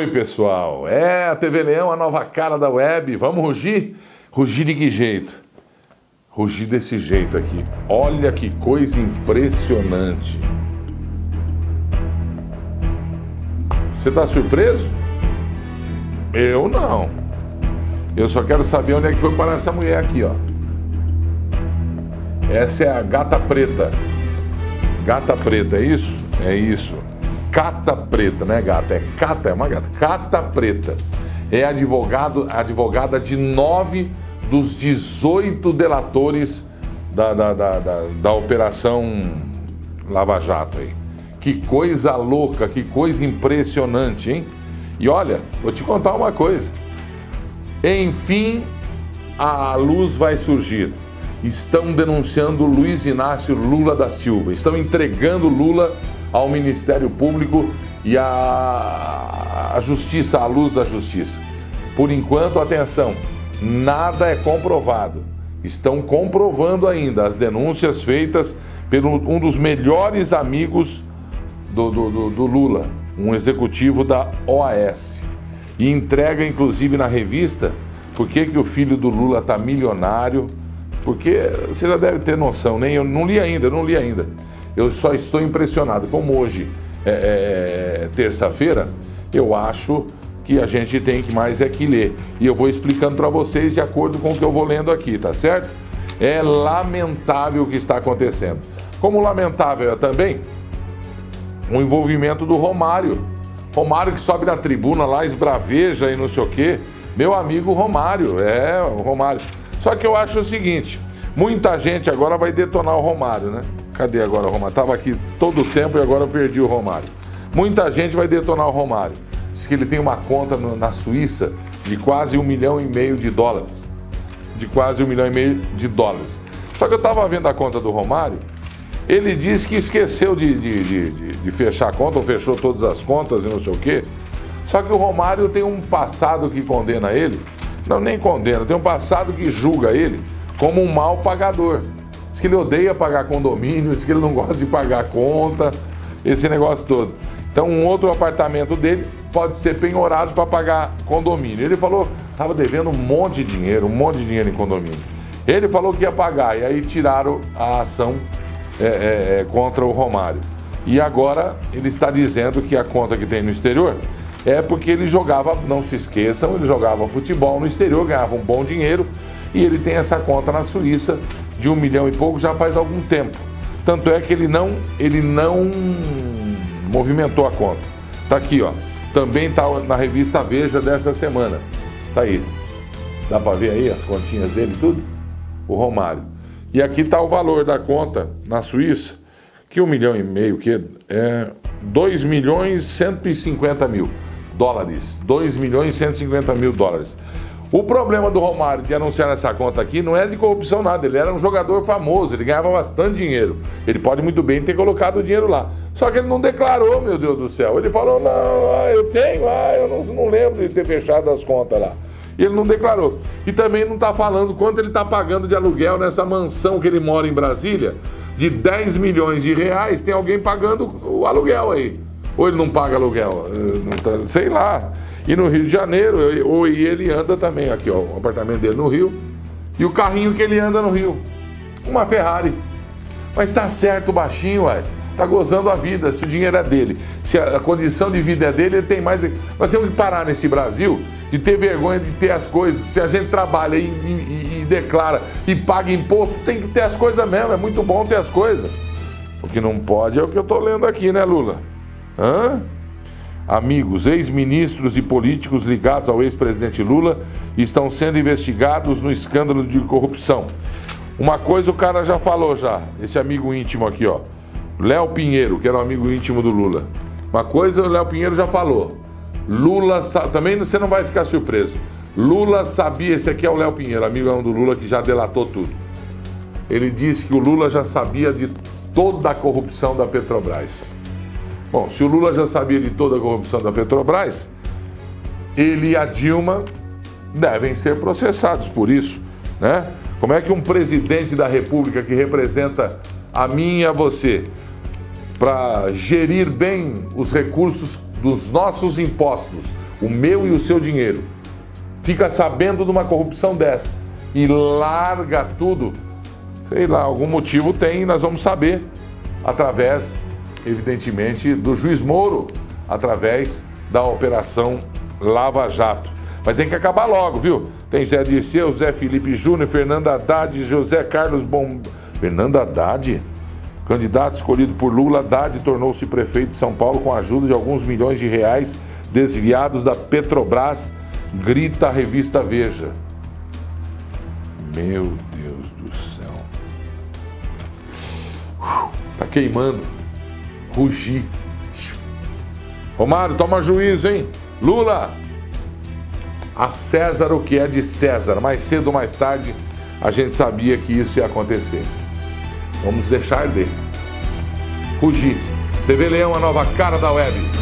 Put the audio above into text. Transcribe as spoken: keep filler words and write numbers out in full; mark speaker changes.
Speaker 1: Oi, pessoal. É a T V Leão, a nova cara da web. Vamos rugir? Rugir de que jeito? Rugir desse jeito aqui. Olha que coisa impressionante. Você tá surpreso? Eu não. Eu só quero saber onde é que foi parar essa mulher aqui, ó. Essa é a gata preta. Gata preta, é isso? É isso. Cata preta, né, gata? É cata, é uma gata. Cata preta. É advogado, advogada de nove dos dezoito delatores da, da, da, da, da Operação Lava Jato aí. Que coisa louca, que coisa impressionante, hein? E olha, vou te contar uma coisa. Enfim, a luz vai surgir. Estão denunciando Luiz Inácio Lula da Silva. Estão entregando Lula ao Ministério Público e à, à Justiça, à luz da Justiça. Por enquanto, atenção, nada é comprovado. Estão comprovando ainda as denúncias feitas por um dos melhores amigos do, do, do, do Lula, um executivo da O A S. E entrega, inclusive, na revista, por que que o filho do Lula está milionário. Porque você já deve ter noção, nem eu não li ainda, eu não li ainda. Eu só estou impressionado. Como hoje é, é terça-feira, eu acho que a gente tem que mais é que ler. E eu vou explicando para vocês de acordo com o que eu vou lendo aqui, tá certo? É lamentável o que está acontecendo. Como lamentável é também o envolvimento do Romário. Romário que sobe na tribuna lá, esbraveja e não sei o quê. Meu amigo Romário, é, o Romário. Só que eu acho o seguinte, muita gente agora vai detonar o Romário, né? Cadê agora o Romário? Estava aqui todo o tempo e agora eu perdi o Romário. Muita gente vai detonar o Romário. Diz que ele tem uma conta no, na Suíça de quase um milhão e meio de dólares. De quase um milhão e meio de dólares. Só que eu estava vendo a conta do Romário, ele disse que esqueceu de, de, de, de, de fechar a conta, ou fechou todas as contas e não sei o quê. Só que o Romário tem um passado que condena ele. Não, nem condena, tem um passado que julga ele como um mau pagador. Diz que ele odeia pagar condomínio, diz que ele não gosta de pagar conta, esse negócio todo. Então um outro apartamento dele pode ser penhorado para pagar condomínio. Ele falou, estava devendo um monte de dinheiro, um monte de dinheiro em condomínio. Ele falou que ia pagar e aí tiraram a ação é, é, é, contra o Romário. E agora ele está dizendo que a conta que tem no exterior é porque ele jogava, não se esqueçam, ele jogava futebol no exterior, ganhava um bom dinheiro e ele tem essa conta na Suíça de um milhão e pouco já faz algum tempo. Tanto é que ele não, ele não movimentou a conta. Tá aqui, ó. Também tá na revista Veja dessa semana. Tá aí. Dá para ver aí as continhas dele e tudo? O Romário. E aqui tá o valor da conta na Suíça, que um milhão e meio, que é dois milhões e cento e cinquenta mil. Dólares, dois milhões e cento e cinquenta mil dólares. O problema do Romário de anunciar essa conta aqui não é de corrupção nada, ele era um jogador famoso, ele ganhava bastante dinheiro. Ele pode muito bem ter colocado o dinheiro lá. Só que ele não declarou, meu Deus do céu. Ele falou, não, eu tenho, ah, eu não, não lembro de ter fechado as contas lá. E ele não declarou. E também não está falando quanto ele está pagando de aluguel nessa mansão que ele mora em Brasília, de dez milhões de reais, tem alguém pagando o aluguel aí. Ou ele não paga aluguel, não tá, sei lá. E no Rio de Janeiro, ou ele anda também, aqui ó, o apartamento dele no Rio, e o carrinho que ele anda no Rio, uma Ferrari. Mas tá certo o baixinho, ué, tá gozando a vida, se o dinheiro é dele, se a condição de vida é dele, ele tem mais... Nós temos que parar nesse Brasil de ter vergonha de ter as coisas. Se a gente trabalha e, e, e declara e paga imposto, tem que ter as coisas mesmo, é muito bom ter as coisas. O que não pode é o que eu tô lendo aqui, né, Lula? Hã? Amigos, ex-ministros e políticos ligados ao ex-presidente Lula estão sendo investigados no escândalo de corrupção. Uma coisa o cara já falou já, esse amigo íntimo aqui, ó, Léo Pinheiro, que era um amigo íntimo do Lula. Uma coisa o Léo Pinheiro já falou. Lula, também você não vai ficar surpreso. Lula sabia, esse aqui é o Léo Pinheiro, amigo do Lula que já delatou tudo. Ele disse que o Lula já sabia de toda a corrupção da Petrobras. Bom, se o Lula já sabia de toda a corrupção da Petrobras, ele e a Dilma devem ser processados por isso, né? Como é que um presidente da República que representa a mim e a você, para gerir bem os recursos dos nossos impostos, o meu e o seu dinheiro, fica sabendo de uma corrupção dessa e larga tudo, sei lá, algum motivo tem, nós vamos saber através, evidentemente, do juiz Moro, através da Operação Lava Jato. Mas tem que acabar logo, viu? Tem Zé Dirceu, Zé Felipe Júnior, Fernando Haddad, José Carlos Bom... Fernando Haddad? Candidato escolhido por Lula, Haddad tornou-se prefeito de São Paulo com a ajuda de alguns milhões de reais desviados da Petrobras, grita a revista Veja. Meu Deus do céu. Tá queimando. Rugir. Romário, toma juízo, hein? Lula, a César o que é de César. Mais cedo ou mais tarde, a gente sabia que isso ia acontecer. Vamos deixar dele. Rugir. T V Leão, a nova cara da web.